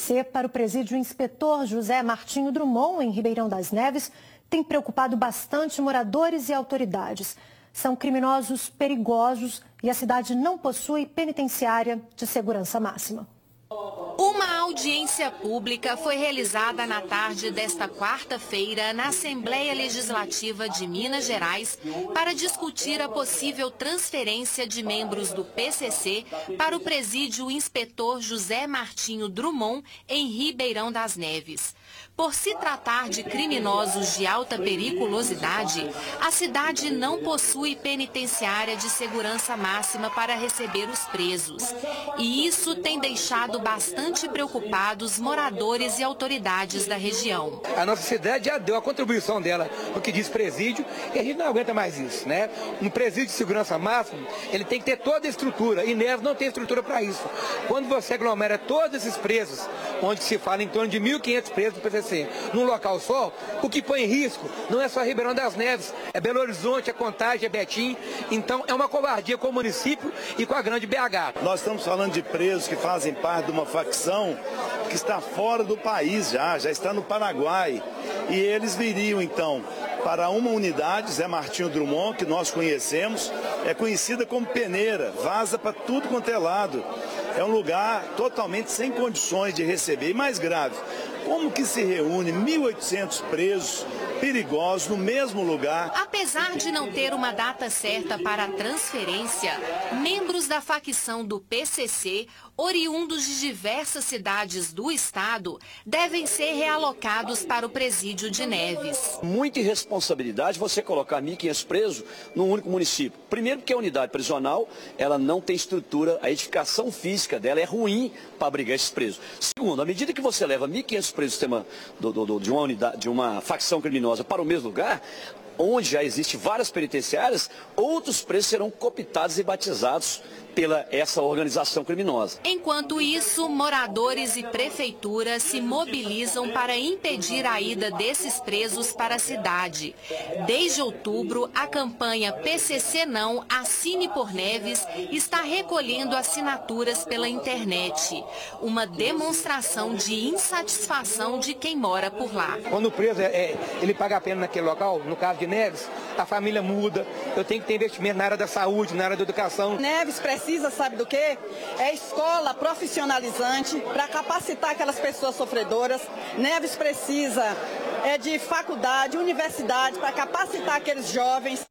PCC para o presídio Inspetor José Martinho Drummond, em Ribeirão das Neves, tem preocupado bastante moradores e autoridades. São criminosos perigosos e a cidade não possui penitenciária de segurança máxima. Uma audiência pública foi realizada na tarde desta quarta-feira na Assembleia Legislativa de Minas Gerais para discutir a possível transferência de membros do PCC para o presídio Inspetor José Martinho Drummond, em Ribeirão das Neves. Por se tratar de criminosos de alta periculosidade, a cidade não possui penitenciária de segurança máxima para receber os presos. E isso tem deixado bastante preocupados moradores e autoridades da região. A nossa cidade já deu a contribuição dela no que diz presídio e a gente não aguenta mais isso, né? Um presídio de segurança máxima, ele tem que ter toda a estrutura e Neves não tem estrutura para isso. Quando você aglomera todos esses presos, onde se fala em torno de 1.500 presos do PCC, num local só, o que põe em risco não é só Ribeirão das Neves, é Belo Horizonte, é Contagem, é Betim. Então é uma covardia com o município e com a grande BH. Nós estamos falando de presos que fazem parte de uma facção que está fora do país já está no Paraguai. E eles viriam então para uma unidade, Zé Martinho Drummond, que nós conhecemos, é conhecida como peneira, vaza para tudo quanto é lado. É um lugar totalmente sem condições de receber. E mais grave, como que se reúne 1.800 presos perigosos no mesmo lugar? Apesar de não ter uma data certa para a transferência, membros da facção do PCC, oriundos de diversas cidades do estado, devem ser realocados para o presídio de Neves. Muita irresponsabilidade você colocar 1.500 presos num único município. Primeiro porque a unidade prisional, ela não tem estrutura, a edificação física dela é ruim para abrigar esses presos. Segundo, à medida que você leva 1.500 presos de uma unidade, de uma facção criminosa para o mesmo lugar, onde já existem várias penitenciárias, outros presos serão cooptados e batizados pela essa organização criminosa. Enquanto isso, moradores e prefeitura se mobilizam para impedir a ida desses presos para a cidade. Desde outubro, a campanha PCC Não, Assine por Neves está recolhendo assinaturas pela internet. Uma demonstração de insatisfação de quem mora por lá. Quando o preso ele paga a pena naquele local, no caso de Neves, a família muda. Eu tenho que ter investimento na área da saúde, na área da educação. Neves precisa, sabe do quê? É escola profissionalizante para capacitar aquelas pessoas sofredoras. Neves precisa de faculdade, universidade para capacitar aqueles jovens.